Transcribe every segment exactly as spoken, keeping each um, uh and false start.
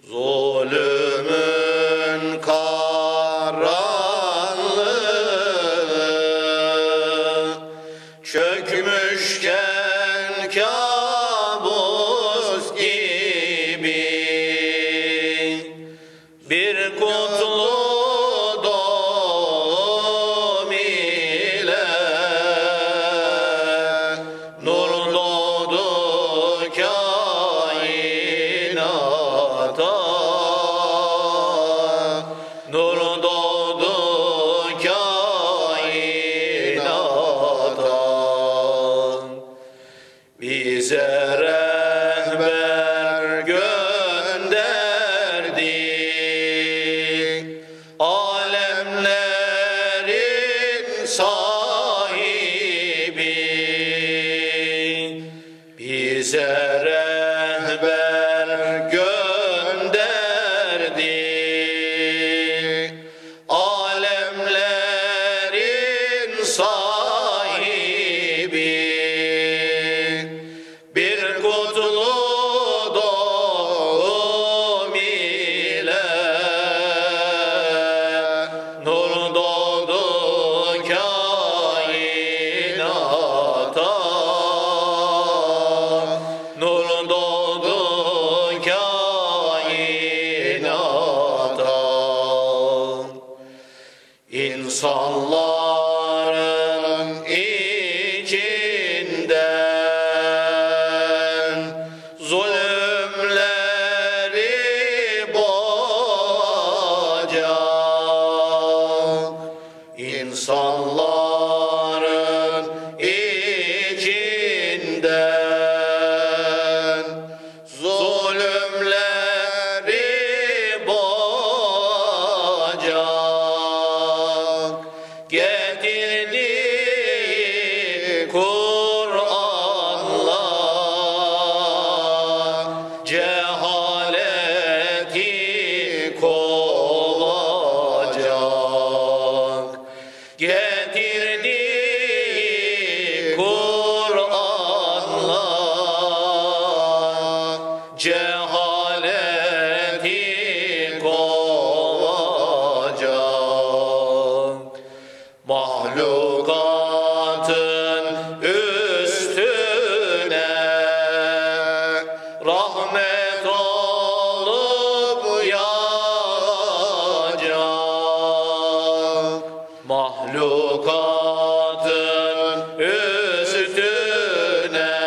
Zulümün karanlığı çökmüşken kabus gibi bir kutlu doğum ile nur doğdu kainata. Nur doğdu kainata. Bize rehber gönderdi, alemlerin sahibi. Bize rehber gönderdi, alemlerin sahibi. Bir kutlu doğum ile nur doğdu kainata. Nur doğdu kainata. İnsanların içinden zulümleri boğacak. İnsanların içinden zulümleri boğacak. Getirdiği Kur'an'la cehaleti kovacak. Getirdiği Kur'an'la cehaleti kovacak. Mahlukatın üstüne rahmet olup yağacak. Mahlukatın üstüne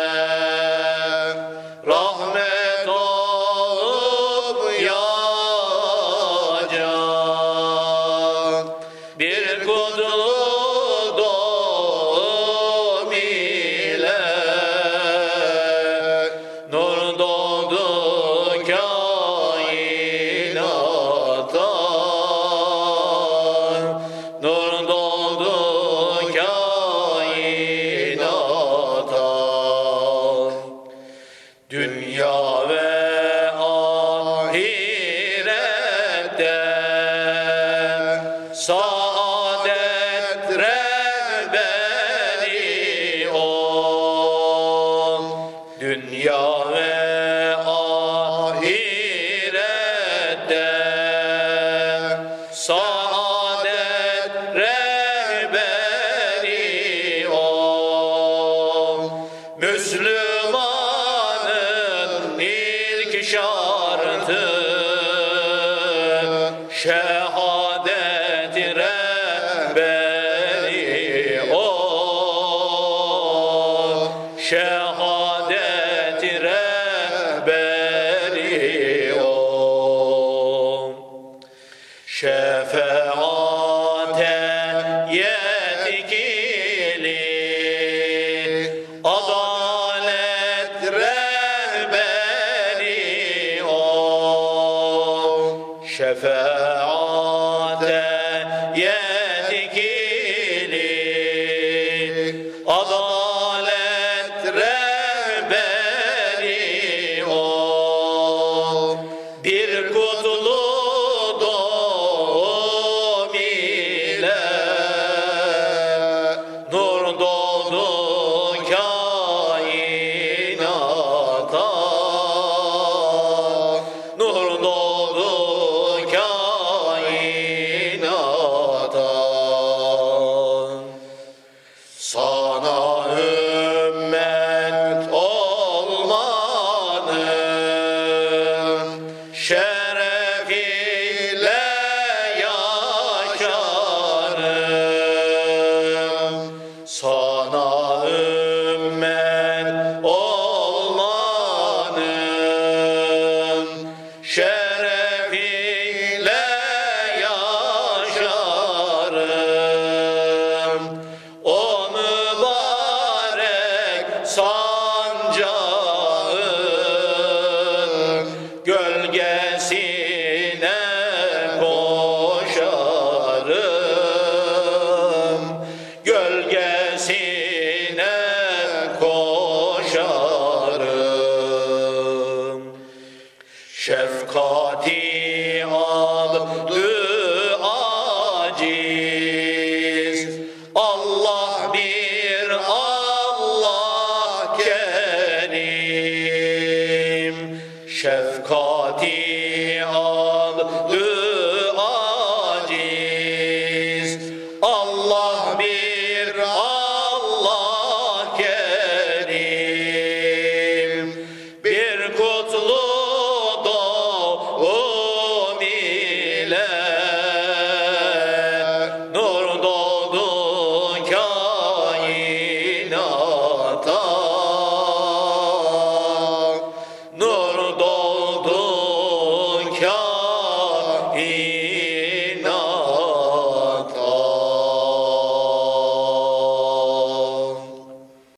rahmet olup yağacak. Bir kutlu doğum ile nur doğdu kainata. Nur doğdu kainata. Dünya ve ahirette saadet rehberi ol. Dünya ve ahirette saadet rehberi ol. Müslümanın ilk şartı şehadet rehberi ol. Şehadet rehberi ol. Şefaate yetkili adalet rehberi ol. Şefaate yetkili adalet rehberi ol. Bir kutlu doğum ile nur doğdu kainata. Nur doğdu şerefiyle yaşarım. Sana ümmet olmanın şerefiyle yaşarım. O mübarek sancağın gölgesine koşarım. Gölgesine koşarım. Şefkati